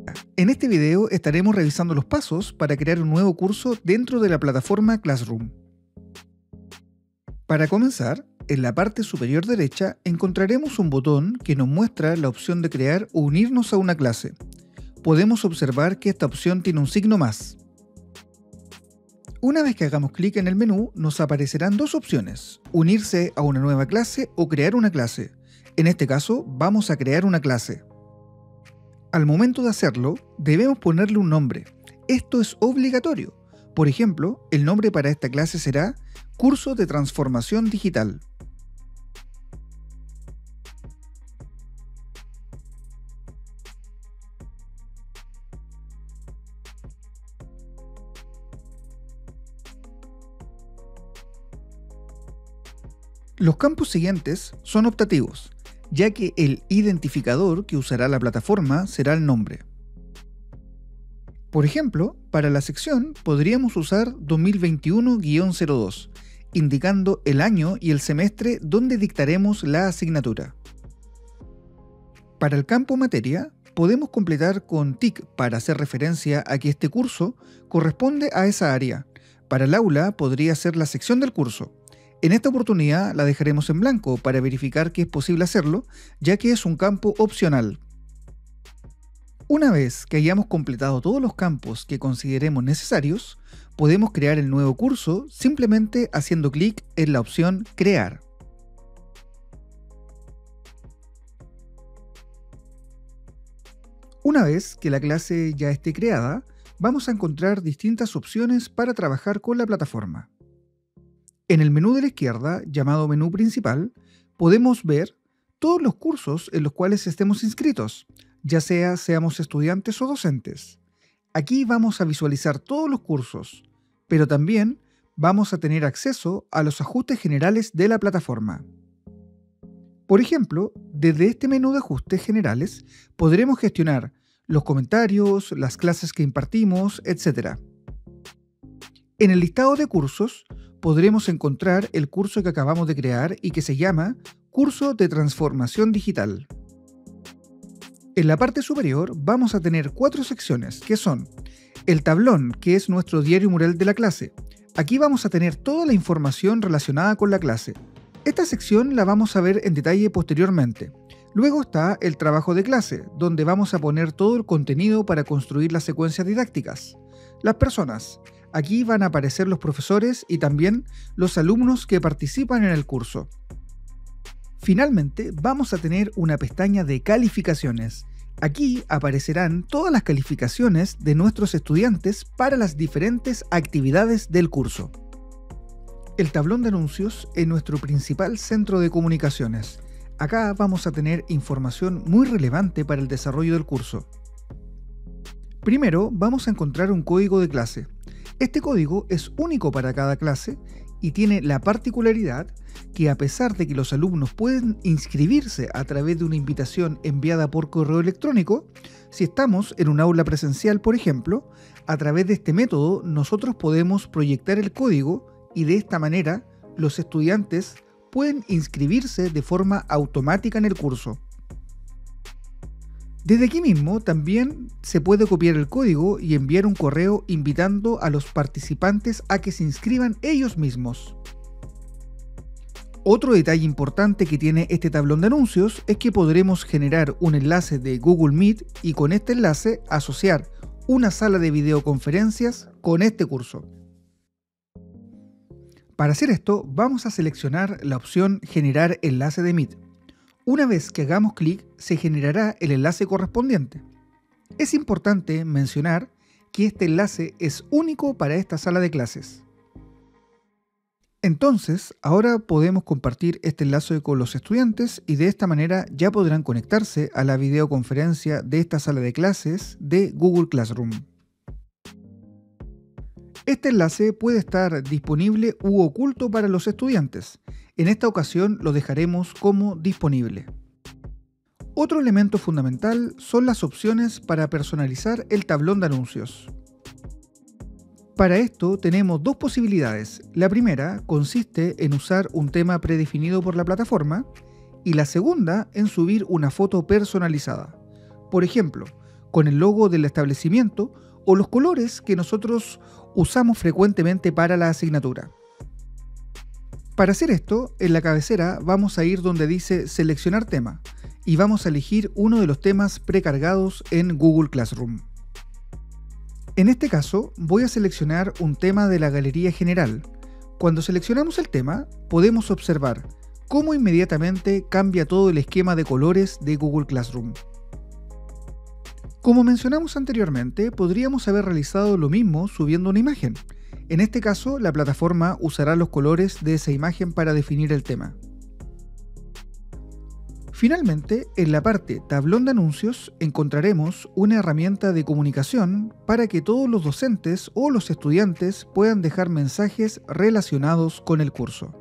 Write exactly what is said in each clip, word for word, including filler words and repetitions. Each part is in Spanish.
En este video estaremos revisando los pasos para crear un nuevo curso dentro de la plataforma Classroom. Para comenzar, en la parte superior derecha encontraremos un botón que nos muestra la opción de crear o unirnos a una clase. Podemos observar que esta opción tiene un signo más. Una vez que hagamos clic en el menú, nos aparecerán dos opciones: unirse a una nueva clase o crear una clase. En este caso, vamos a crear una clase. Al momento de hacerlo, debemos ponerle un nombre. Esto es obligatorio. Por ejemplo, el nombre para esta clase será Curso de Transformación Digital. Los campos siguientes son optativos, ya que el identificador que usará la plataforma será el nombre. Por ejemplo, para la sección podríamos usar dos mil veintiuno guión cero dos, indicando el año y el semestre donde dictaremos la asignatura. Para el campo materia, podemos completar con tic para hacer referencia a que este curso corresponde a esa área. Para el aula podría ser la sección del curso. En esta oportunidad la dejaremos en blanco para verificar que es posible hacerlo, ya que es un campo opcional. Una vez que hayamos completado todos los campos que consideremos necesarios, podemos crear el nuevo curso simplemente haciendo clic en la opción Crear. Una vez que la clase ya esté creada, vamos a encontrar distintas opciones para trabajar con la plataforma. En el menú de la izquierda, llamado Menú Principal, podemos ver todos los cursos en los cuales estemos inscritos, ya sea seamos estudiantes o docentes. Aquí vamos a visualizar todos los cursos, pero también vamos a tener acceso a los ajustes generales de la plataforma. Por ejemplo, desde este menú de ajustes generales podremos gestionar los comentarios, las clases que impartimos, etcétera. En el listado de cursos, podremos encontrar el curso que acabamos de crear y que se llama Curso de Transformación Digital. En la parte superior vamos a tener cuatro secciones, que son el tablón, que es nuestro diario mural de la clase. Aquí vamos a tener toda la información relacionada con la clase. Esta sección la vamos a ver en detalle posteriormente. Luego está el trabajo de clase, donde vamos a poner todo el contenido para construir las secuencias didácticas. Las personas. Aquí van a aparecer los profesores y también los alumnos que participan en el curso. Finalmente, vamos a tener una pestaña de calificaciones. Aquí aparecerán todas las calificaciones de nuestros estudiantes para las diferentes actividades del curso. El tablón de anuncios es nuestro principal centro de comunicaciones. Acá vamos a tener información muy relevante para el desarrollo del curso. Primero, vamos a encontrar un código de clase. Este código es único para cada clase y tiene la particularidad que, a pesar de que los alumnos pueden inscribirse a través de una invitación enviada por correo electrónico, si estamos en un aula presencial, por ejemplo, a través de este método nosotros podemos proyectar el código y de esta manera los estudiantes pueden inscribirse de forma automática en el curso. Desde aquí mismo también se puede copiar el código y enviar un correo invitando a los participantes a que se inscriban ellos mismos. Otro detalle importante que tiene este tablón de anuncios es que podremos generar un enlace de Google Meet y con este enlace asociar una sala de videoconferencias con este curso. Para hacer esto, vamos a seleccionar la opción Generar enlace de Meet. Una vez que hagamos clic, se generará el enlace correspondiente. Es importante mencionar que este enlace es único para esta sala de clases. Entonces, ahora podemos compartir este enlace con los estudiantes y de esta manera ya podrán conectarse a la videoconferencia de esta sala de clases de Google Classroom. Este enlace puede estar disponible u oculto para los estudiantes. En esta ocasión lo dejaremos como disponible. Otro elemento fundamental son las opciones para personalizar el tablón de anuncios. Para esto tenemos dos posibilidades. La primera consiste en usar un tema predefinido por la plataforma y la segunda en subir una foto personalizada. Por ejemplo, con el logo del establecimiento o los colores que nosotros usamos frecuentemente para la asignatura. Para hacer esto, en la cabecera vamos a ir donde dice Seleccionar tema y vamos a elegir uno de los temas precargados en Google Classroom. En este caso, voy a seleccionar un tema de la galería general. Cuando seleccionamos el tema, podemos observar cómo inmediatamente cambia todo el esquema de colores de Google Classroom. Como mencionamos anteriormente, podríamos haber realizado lo mismo subiendo una imagen. En este caso, la plataforma usará los colores de esa imagen para definir el tema. Finalmente, en la parte Tablón de anuncios encontraremos una herramienta de comunicación para que todos los docentes o los estudiantes puedan dejar mensajes relacionados con el curso.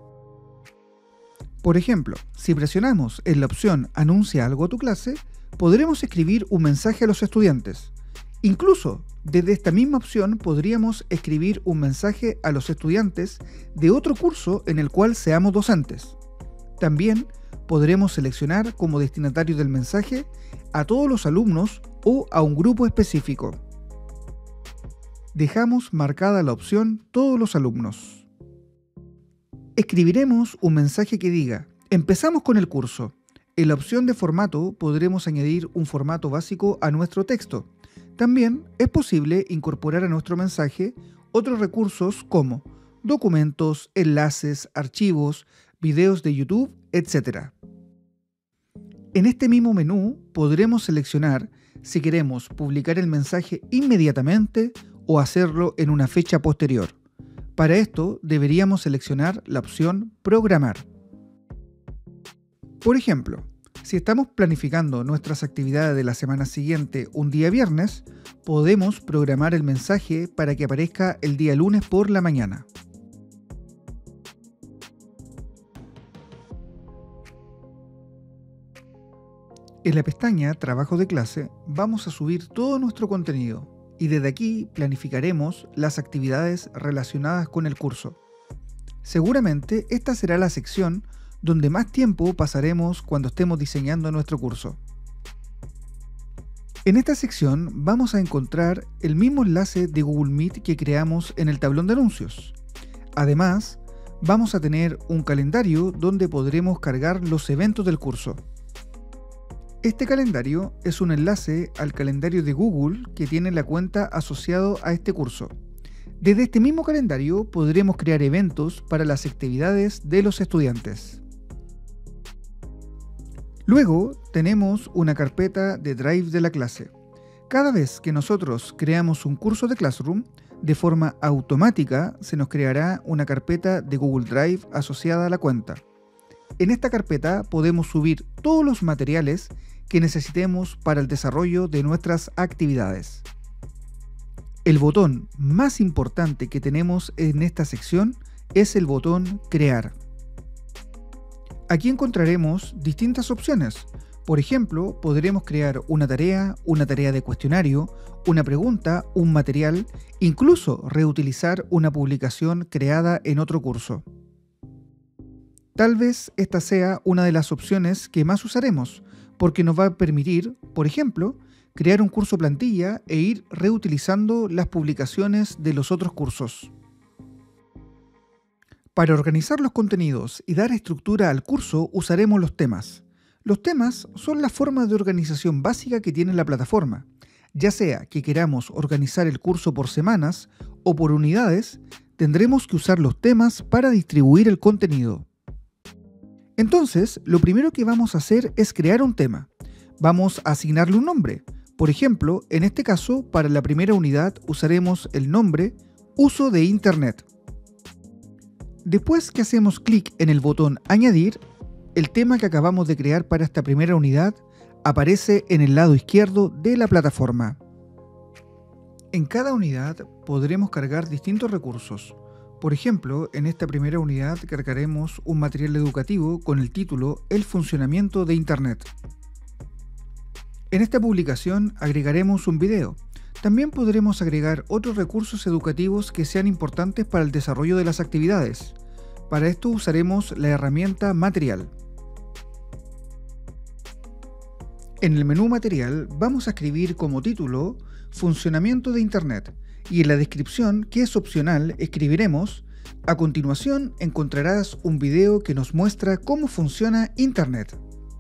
Por ejemplo, si presionamos en la opción Anuncia algo a tu clase, podremos escribir un mensaje a los estudiantes. Incluso, desde esta misma opción podríamos escribir un mensaje a los estudiantes de otro curso en el cual seamos docentes. También podremos seleccionar como destinatario del mensaje a todos los alumnos o a un grupo específico. Dejamos marcada la opción Todos los alumnos. Escribiremos un mensaje que diga: empezamos con el curso. En la opción de formato podremos añadir un formato básico a nuestro texto. También es posible incorporar a nuestro mensaje otros recursos como documentos, enlaces, archivos, videos de YouTube, etcétera. En este mismo menú podremos seleccionar si queremos publicar el mensaje inmediatamente o hacerlo en una fecha posterior. Para esto deberíamos seleccionar la opción Programar. Por ejemplo, si estamos planificando nuestras actividades de la semana siguiente un día viernes, podemos programar el mensaje para que aparezca el día lunes por la mañana. En la pestaña Trabajo de clase vamos a subir todo nuestro contenido y desde aquí planificaremos las actividades relacionadas con el curso. Seguramente esta será la sección donde más tiempo pasaremos cuando estemos diseñando nuestro curso. En esta sección vamos a encontrar el mismo enlace de Google Meet que creamos en el tablón de anuncios. Además, vamos a tener un calendario donde podremos cargar los eventos del curso. Este calendario es un enlace al calendario de Google que tiene la cuenta asociado a este curso. Desde este mismo calendario podremos crear eventos para las actividades de los estudiantes. Luego tenemos una carpeta de Drive de la clase. Cada vez que nosotros creamos un curso de Classroom, de forma automática se nos creará una carpeta de Google Drive asociada a la cuenta. En esta carpeta podemos subir todos los materiales que necesitemos para el desarrollo de nuestras actividades. El botón más importante que tenemos en esta sección es el botón Crear. Aquí encontraremos distintas opciones. Por ejemplo, podremos crear una tarea, una tarea de cuestionario, una pregunta, un material, incluso reutilizar una publicación creada en otro curso. Tal vez esta sea una de las opciones que más usaremos, porque nos va a permitir, por ejemplo, crear un curso plantilla e ir reutilizando las publicaciones de los otros cursos. Para organizar los contenidos y dar estructura al curso usaremos los temas. Los temas son la forma de organización básica que tiene la plataforma. Ya sea que queramos organizar el curso por semanas o por unidades, tendremos que usar los temas para distribuir el contenido. Entonces, lo primero que vamos a hacer es crear un tema. Vamos a asignarle un nombre. Por ejemplo, en este caso, para la primera unidad usaremos el nombre Uso de Internet. Después que hacemos clic en el botón Añadir, el tema que acabamos de crear para esta primera unidad aparece en el lado izquierdo de la plataforma. En cada unidad podremos cargar distintos recursos. Por ejemplo, en esta primera unidad cargaremos un material educativo con el título El funcionamiento de Internet. En esta publicación agregaremos un video. También podremos agregar otros recursos educativos que sean importantes para el desarrollo de las actividades. Para esto usaremos la herramienta Material. En el menú Material vamos a escribir como título Funcionamiento de Internet y en la descripción, que es opcional, escribiremos: a continuación encontrarás un video que nos muestra cómo funciona Internet.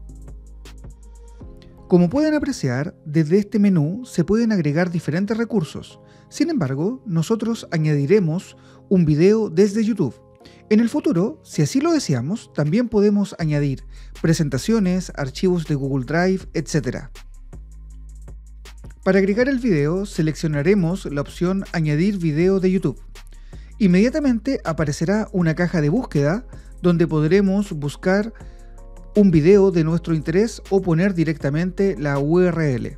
Como pueden apreciar, desde este menú se pueden agregar diferentes recursos. Sin embargo, nosotros añadiremos un video desde YouTube. En el futuro, si así lo deseamos, también podemos añadir presentaciones, archivos de Google Drive, etcétera. Para agregar el video, seleccionaremos la opción Añadir video de YouTube. Inmediatamente aparecerá una caja de búsqueda donde podremos buscar un video de nuestro interés o poner directamente la U R L.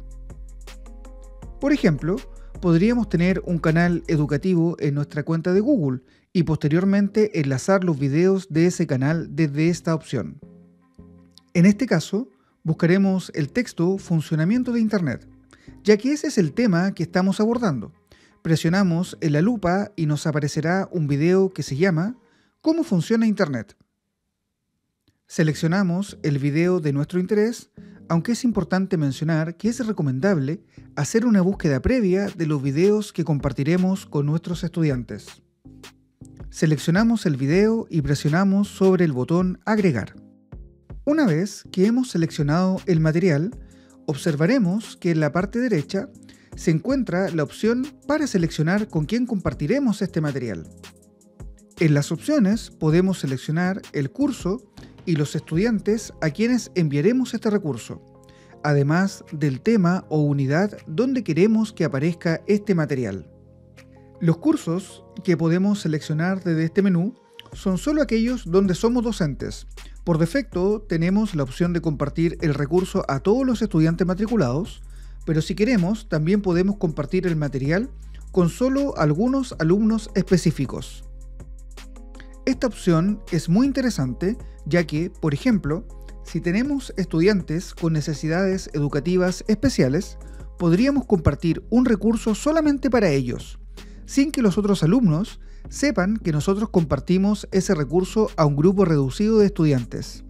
Por ejemplo, podríamos tener un canal educativo en nuestra cuenta de Google y posteriormente enlazar los videos de ese canal desde esta opción. En este caso, buscaremos el texto Funcionamiento de Internet, ya que ese es el tema que estamos abordando. Presionamos en la lupa y nos aparecerá un video que se llama ¿Cómo funciona Internet? Seleccionamos el video de nuestro interés, aunque es importante mencionar que es recomendable hacer una búsqueda previa de los videos que compartiremos con nuestros estudiantes. Seleccionamos el video y presionamos sobre el botón Agregar. Una vez que hemos seleccionado el material, observaremos que en la parte derecha se encuentra la opción para seleccionar con quién compartiremos este material. En las opciones podemos seleccionar el curso y los estudiantes a quienes enviaremos este recurso, además del tema o unidad donde queremos que aparezca este material. Los cursos que podemos seleccionar desde este menú son solo aquellos donde somos docentes. Por defecto tenemos la opción de compartir el recurso a todos los estudiantes matriculados, pero si queremos también podemos compartir el material con solo algunos alumnos específicos. Esta opción es muy interesante ya que, por ejemplo, si tenemos estudiantes con necesidades educativas especiales, podríamos compartir un recurso solamente para ellos, sin que los otros alumnos sepan que nosotros compartimos ese recurso a un grupo reducido de estudiantes.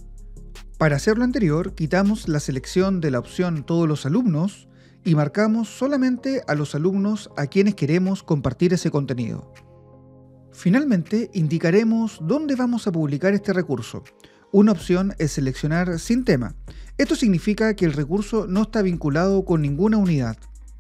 Para hacer lo anterior, quitamos la selección de la opción Todos los alumnos y marcamos solamente a los alumnos a quienes queremos compartir ese contenido. Finalmente, indicaremos dónde vamos a publicar este recurso. Una opción es seleccionar sin tema. Esto significa que el recurso no está vinculado con ninguna unidad.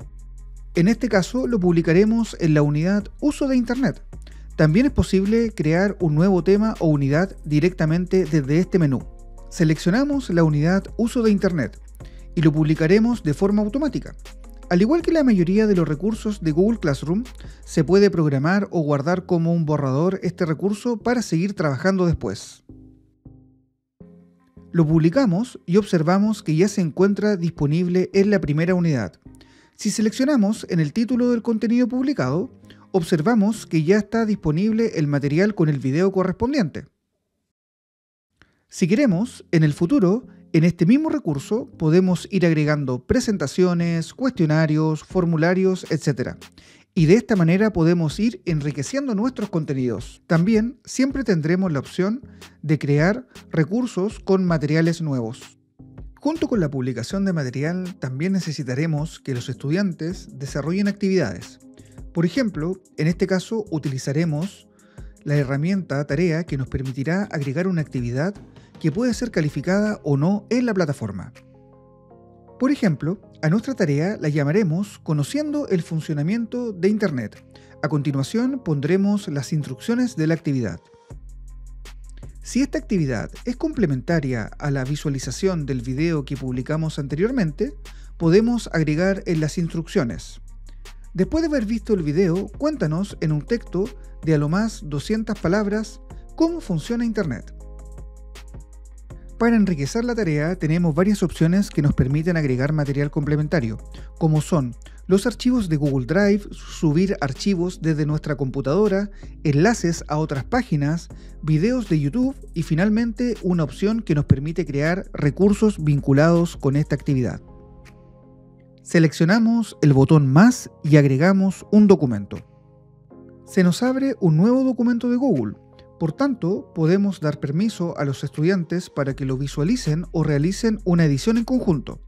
En este caso, lo publicaremos en la unidad Uso de Internet. También es posible crear un nuevo tema o unidad directamente desde este menú. Seleccionamos la unidad Uso de Internet y lo publicaremos de forma automática. Al igual que la mayoría de los recursos de Google Classroom, se puede programar o guardar como un borrador este recurso para seguir trabajando después. Lo publicamos y observamos que ya se encuentra disponible en la primera unidad. Si seleccionamos en el título del contenido publicado, observamos que ya está disponible el material con el video correspondiente. Si queremos, en el futuro, en este mismo recurso podemos ir agregando presentaciones, cuestionarios, formularios, etcétera. Y de esta manera podemos ir enriqueciendo nuestros contenidos. También siempre tendremos la opción de crear recursos con materiales nuevos. Junto con la publicación de material, también necesitaremos que los estudiantes desarrollen actividades. Por ejemplo, en este caso utilizaremos la herramienta Tarea que nos permitirá agregar una actividad que puede ser calificada o no en la plataforma. Por ejemplo, a nuestra tarea la llamaremos Conociendo el funcionamiento de Internet. A continuación pondremos las instrucciones de la actividad. Si esta actividad es complementaria a la visualización del video que publicamos anteriormente, podemos agregar en las instrucciones. Después de haber visto el video, cuéntanos en un texto de a lo más doscientas palabras cómo funciona Internet. Para enriquecer la tarea tenemos varias opciones que nos permiten agregar material complementario, como son los archivos de Google Drive, subir archivos desde nuestra computadora, enlaces a otras páginas, videos de YouTube y finalmente una opción que nos permite crear recursos vinculados con esta actividad. Seleccionamos el botón Más y agregamos un documento. Se nos abre un nuevo documento de Google. Por tanto, podemos dar permiso a los estudiantes para que lo visualicen o realicen una edición en conjunto.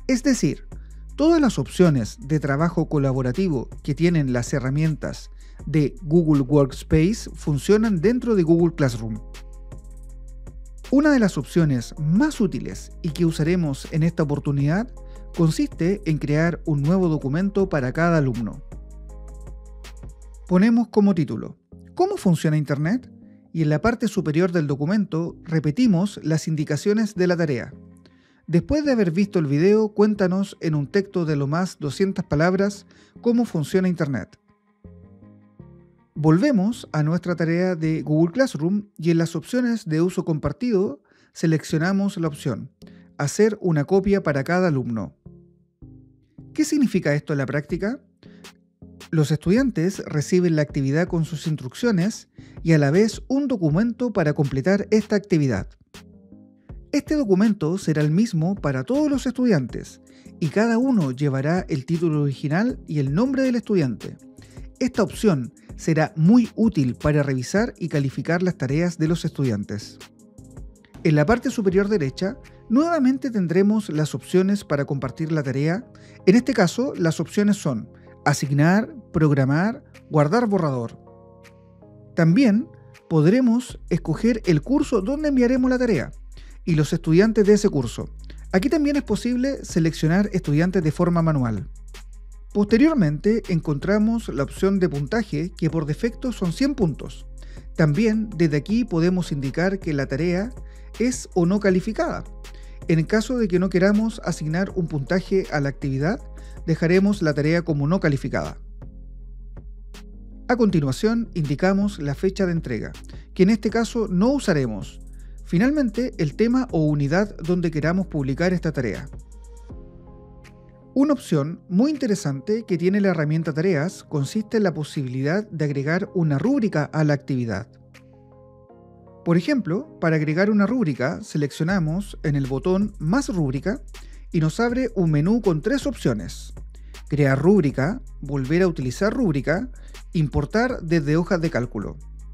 Es decir, todas las opciones de trabajo colaborativo que tienen las herramientas de Google Workspace funcionan dentro de Google Classroom. Una de las opciones más útiles y que usaremos en esta oportunidad consiste en crear un nuevo documento para cada alumno. Ponemos como título ¿Cómo funciona Internet? Y en la parte superior del documento repetimos las indicaciones de la tarea. Después de haber visto el video, cuéntanos en un texto de lo más doscientas palabras cómo funciona Internet. Volvemos a nuestra tarea de Google Classroom y en las opciones de uso compartido seleccionamos la opción Hacer una copia para cada alumno. ¿Qué significa esto en la práctica? Los estudiantes reciben la actividad con sus instrucciones y a la vez un documento para completar esta actividad. Este documento será el mismo para todos los estudiantes y cada uno llevará el título original y el nombre del estudiante. Esta opción será muy útil para revisar y calificar las tareas de los estudiantes. En la parte superior derecha, nuevamente tendremos las opciones para compartir la tarea. En este caso, las opciones son Asignar, Programar, Guardar borrador. También podremos escoger el curso donde enviaremos la tarea y los estudiantes de ese curso. Aquí también es posible seleccionar estudiantes de forma manual. Posteriormente encontramos la opción de puntaje que por defecto son cien puntos. También desde aquí podemos indicar que la tarea es o no calificada. En el caso de que no queramos asignar un puntaje a la actividad, dejaremos la tarea como no calificada. A continuación indicamos la fecha de entrega, que en este caso no usaremos. Finalmente, el tema o unidad donde queramos publicar esta tarea. Una opción muy interesante que tiene la herramienta Tareas consiste en la posibilidad de agregar una rúbrica a la actividad. Por ejemplo, para agregar una rúbrica, seleccionamos en el botón Más rúbrica y nos abre un menú con tres opciones: Crear rúbrica, Volver a utilizar rúbrica, Importar desde hojas de cálculo.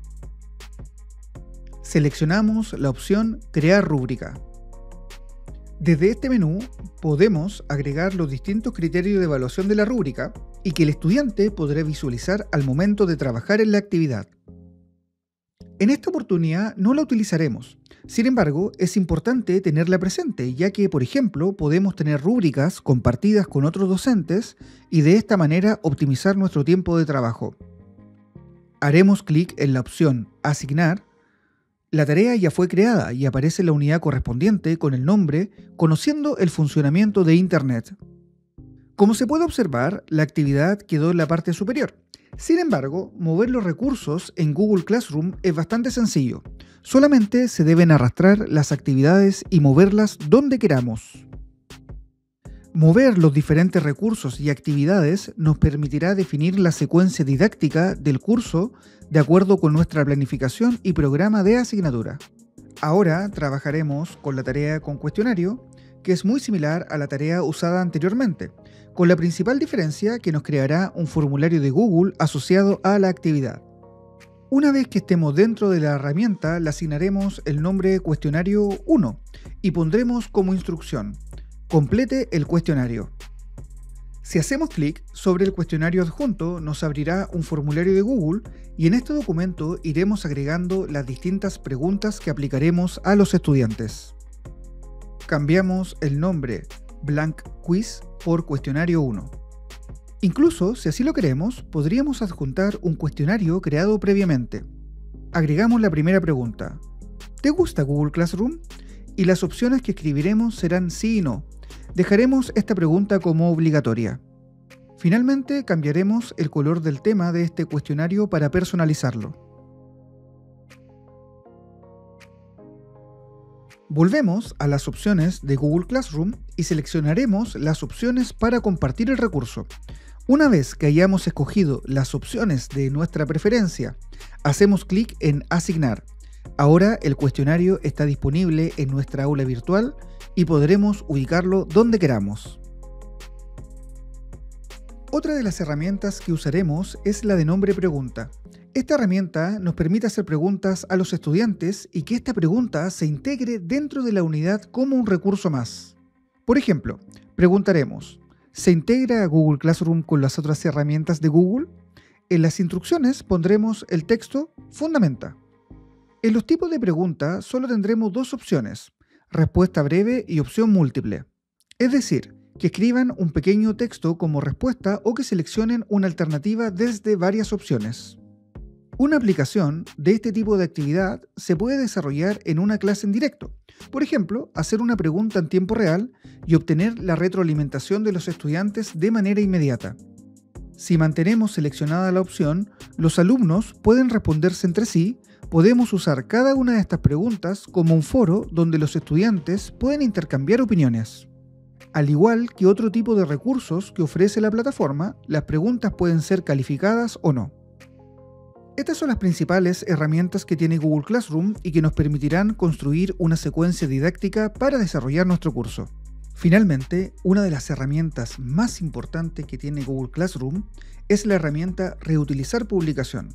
Seleccionamos la opción Crear rúbrica. Desde este menú podemos agregar los distintos criterios de evaluación de la rúbrica y que el estudiante podrá visualizar al momento de trabajar en la actividad. En esta oportunidad no la utilizaremos. Sin embargo, es importante tenerla presente, ya que, por ejemplo, podemos tener rúbricas compartidas con otros docentes y de esta manera optimizar nuestro tiempo de trabajo. Haremos clic en la opción Asignar. La tarea ya fue creada y aparece la unidad correspondiente con el nombre, conociendo el funcionamiento de Internet. Como se puede observar, la actividad quedó en la parte superior. Sin embargo, mover los recursos en Google Classroom es bastante sencillo. Solamente se deben arrastrar las actividades y moverlas donde queramos. Mover los diferentes recursos y actividades nos permitirá definir la secuencia didáctica del curso de acuerdo con nuestra planificación y programa de asignatura. Ahora trabajaremos con la tarea con cuestionario, que es muy similar a la tarea usada anteriormente, con la principal diferencia que nos creará un formulario de Google asociado a la actividad. Una vez que estemos dentro de la herramienta, le asignaremos el nombre cuestionario uno y pondremos como instrucción: complete el cuestionario. Si hacemos clic sobre el cuestionario adjunto, nos abrirá un formulario de Google y en este documento iremos agregando las distintas preguntas que aplicaremos a los estudiantes. Cambiamos el nombre Blank Quiz por cuestionario uno. Incluso, si así lo queremos, podríamos adjuntar un cuestionario creado previamente. Agregamos la primera pregunta: ¿te gusta Google Classroom? Y las opciones que escribiremos serán sí y no. Dejaremos esta pregunta como obligatoria. Finalmente, cambiaremos el color del tema de este cuestionario para personalizarlo. Volvemos a las opciones de Google Classroom y seleccionaremos las opciones para compartir el recurso. Una vez que hayamos escogido las opciones de nuestra preferencia, hacemos clic en Asignar. Ahora el cuestionario está disponible en nuestra aula virtual y podremos ubicarlo donde queramos. Otra de las herramientas que usaremos es la de nombre pregunta. Esta herramienta nos permite hacer preguntas a los estudiantes y que esta pregunta se integre dentro de la unidad como un recurso más. Por ejemplo, preguntaremos, ¿se integra Google Classroom con las otras herramientas de Google? En las instrucciones pondremos el texto Fundamenta. En los tipos de pregunta solo tendremos dos opciones, respuesta breve y opción múltiple. Es decir, que escriban un pequeño texto como respuesta o que seleccionen una alternativa desde varias opciones. Una aplicación de este tipo de actividad se puede desarrollar en una clase en directo. Por ejemplo, hacer una pregunta en tiempo real y obtener la retroalimentación de los estudiantes de manera inmediata. Si mantenemos seleccionada la opción, los alumnos pueden responderse entre sí. Podemos usar cada una de estas preguntas como un foro donde los estudiantes pueden intercambiar opiniones. Al igual que otro tipo de recursos que ofrece la plataforma, las preguntas pueden ser calificadas o no. Estas son las principales herramientas que tiene Google Classroom y que nos permitirán construir una secuencia didáctica para desarrollar nuestro curso. Finalmente, una de las herramientas más importantes que tiene Google Classroom es la herramienta Reutilizar publicación.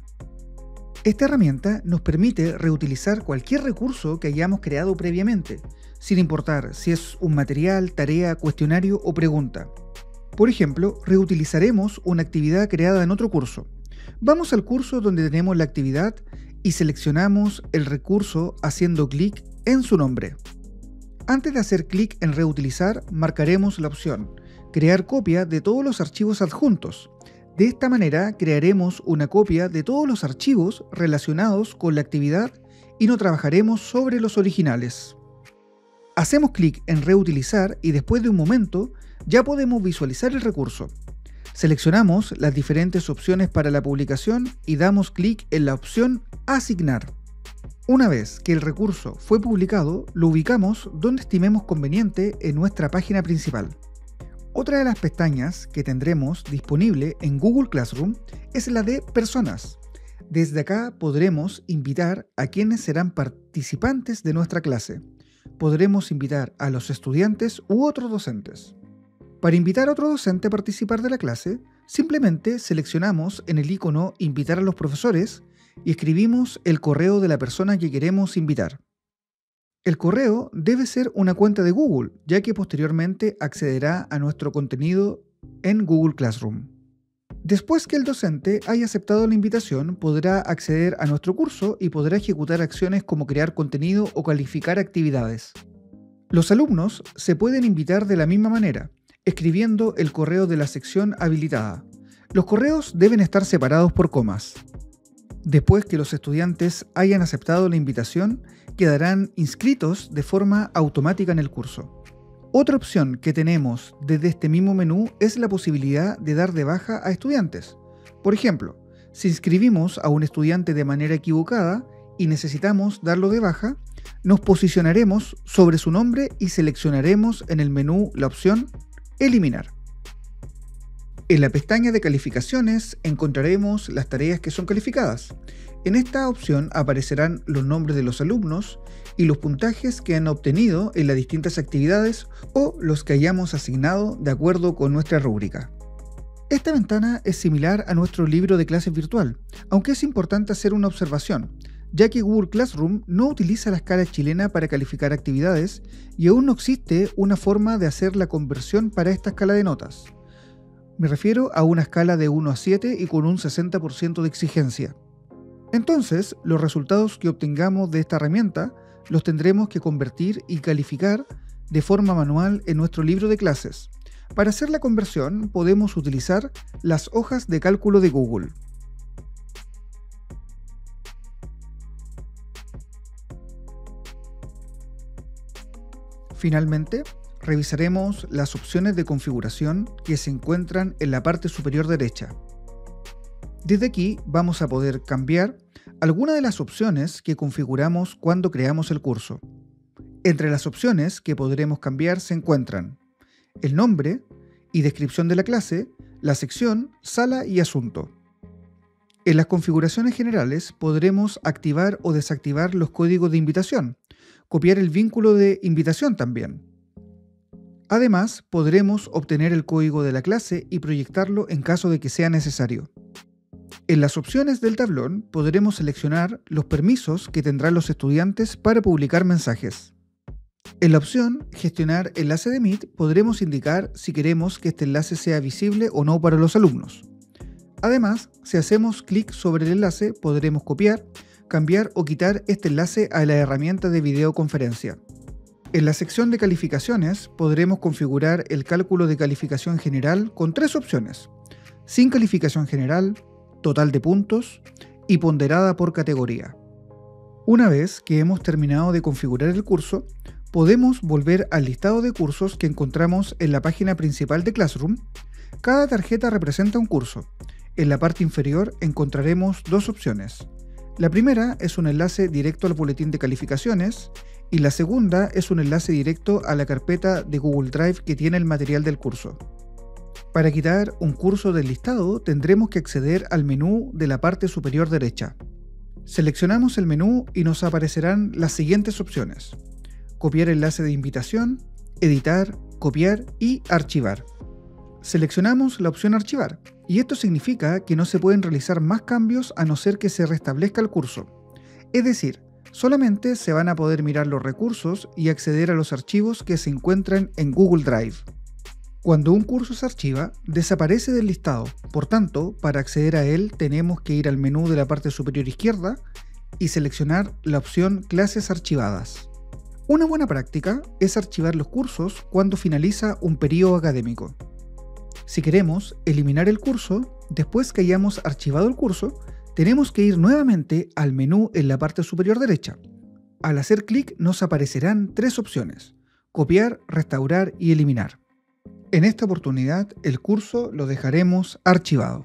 Esta herramienta nos permite reutilizar cualquier recurso que hayamos creado previamente, sin importar si es un material, tarea, cuestionario o pregunta. Por ejemplo, reutilizaremos una actividad creada en otro curso. Vamos al curso donde tenemos la actividad y seleccionamos el recurso haciendo clic en su nombre. Antes de hacer clic en reutilizar, marcaremos la opción Crear copia de todos los archivos adjuntos. De esta manera crearemos una copia de todos los archivos relacionados con la actividad y no trabajaremos sobre los originales. Hacemos clic en reutilizar y después de un momento ya podemos visualizar el recurso. Seleccionamos las diferentes opciones para la publicación y damos clic en la opción Asignar. Una vez que el recurso fue publicado, lo ubicamos donde estimemos conveniente en nuestra página principal. Otra de las pestañas que tendremos disponible en Google Classroom es la de Personas. Desde acá podremos invitar a quienes serán participantes de nuestra clase. Podremos invitar a los estudiantes u otros docentes. Para invitar a otro docente a participar de la clase, simplemente seleccionamos en el icono Invitar a los profesores y escribimos el correo de la persona que queremos invitar. El correo debe ser una cuenta de Google, ya que posteriormente accederá a nuestro contenido en Google Classroom. Después que el docente haya aceptado la invitación, podrá acceder a nuestro curso y podrá ejecutar acciones como crear contenido o calificar actividades. Los alumnos se pueden invitar de la misma manera, escribiendo el correo de la sección habilitada. Los correos deben estar separados por comas. Después que los estudiantes hayan aceptado la invitación, quedarán inscritos de forma automática en el curso. Otra opción que tenemos desde este mismo menú es la posibilidad de dar de baja a estudiantes. Por ejemplo, si inscribimos a un estudiante de manera equivocada y necesitamos darlo de baja, nos posicionaremos sobre su nombre y seleccionaremos en el menú la opción Eliminar. En la pestaña de calificaciones encontraremos las tareas que son calificadas. En esta opción aparecerán los nombres de los alumnos y los puntajes que han obtenido en las distintas actividades o los que hayamos asignado de acuerdo con nuestra rúbrica. Esta ventana es similar a nuestro libro de clases virtual, aunque es importante hacer una observación, ya que Google Classroom no utiliza la escala chilena para calificar actividades y aún no existe una forma de hacer la conversión para esta escala de notas. Me refiero a una escala de uno a siete y con un sesenta por ciento de exigencia. Entonces, los resultados que obtengamos de esta herramienta los tendremos que convertir y calificar de forma manual en nuestro libro de clases. Para hacer la conversión, podemos utilizar las hojas de cálculo de Google. Finalmente, revisaremos las opciones de configuración que se encuentran en la parte superior derecha. Desde aquí vamos a poder cambiar alguna de las opciones que configuramos cuando creamos el curso. Entre las opciones que podremos cambiar se encuentran el nombre y descripción de la clase, la sección, sala y asunto. En las configuraciones generales podremos activar o desactivar los códigos de invitación, copiar el vínculo de invitación también. Además, podremos obtener el código de la clase y proyectarlo en caso de que sea necesario. En las opciones del tablón podremos seleccionar los permisos que tendrán los estudiantes para publicar mensajes. En la opción Gestionar enlace de Meet podremos indicar si queremos que este enlace sea visible o no para los alumnos. Además, si hacemos clic sobre el enlace, podremos copiar, cambiar o quitar este enlace a la herramienta de videoconferencia. En la sección de calificaciones podremos configurar el cálculo de calificación general con tres opciones: sin calificación general, total de puntos y ponderada por categoría. Una vez que hemos terminado de configurar el curso, podemos volver al listado de cursos que encontramos en la página principal de Classroom. Cada tarjeta representa un curso. En la parte inferior encontraremos dos opciones. La primera es un enlace directo al boletín de calificaciones y la segunda es un enlace directo a la carpeta de Google Drive que tiene el material del curso. Para quitar un curso del listado tendremos que acceder al menú de la parte superior derecha. Seleccionamos el menú y nos aparecerán las siguientes opciones: copiar enlace de invitación, editar, copiar y archivar. Seleccionamos la opción archivar, y esto significa que no se pueden realizar más cambios a no ser que se restablezca el curso. Es decir, solamente se van a poder mirar los recursos y acceder a los archivos que se encuentran en Google Drive. Cuando un curso se archiva, desaparece del listado, por tanto, para acceder a él tenemos que ir al menú de la parte superior izquierda y seleccionar la opción Clases archivadas. Una buena práctica es archivar los cursos cuando finaliza un periodo académico. Si queremos eliminar el curso, después que hayamos archivado el curso, tenemos que ir nuevamente al menú en la parte superior derecha. Al hacer clic nos aparecerán tres opciones: copiar, restaurar y eliminar. En esta oportunidad, el curso lo dejaremos archivado.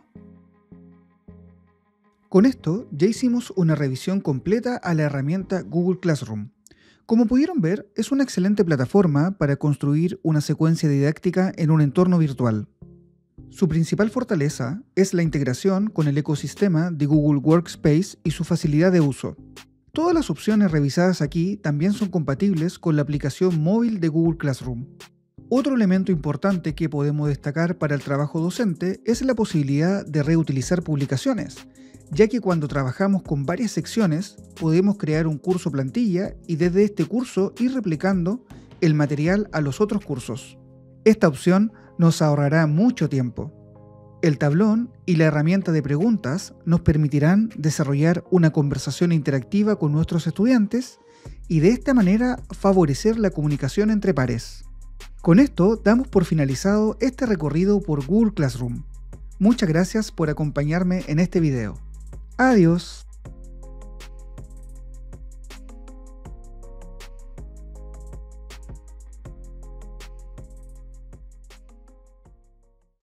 Con esto ya hicimos una revisión completa a la herramienta Google Classroom. Como pudieron ver, es una excelente plataforma para construir una secuencia didáctica en un entorno virtual. Su principal fortaleza es la integración con el ecosistema de Google Workspace y su facilidad de uso. Todas las opciones revisadas aquí también son compatibles con la aplicación móvil de Google Classroom. Otro elemento importante que podemos destacar para el trabajo docente es la posibilidad de reutilizar publicaciones, ya que cuando trabajamos con varias secciones podemos crear un curso plantilla y desde este curso ir replicando el material a los otros cursos. Esta opción nos ahorrará mucho tiempo. El tablón y la herramienta de preguntas nos permitirán desarrollar una conversación interactiva con nuestros estudiantes y de esta manera favorecer la comunicación entre pares. Con esto damos por finalizado este recorrido por Google Classroom. Muchas gracias por acompañarme en este video. Adiós.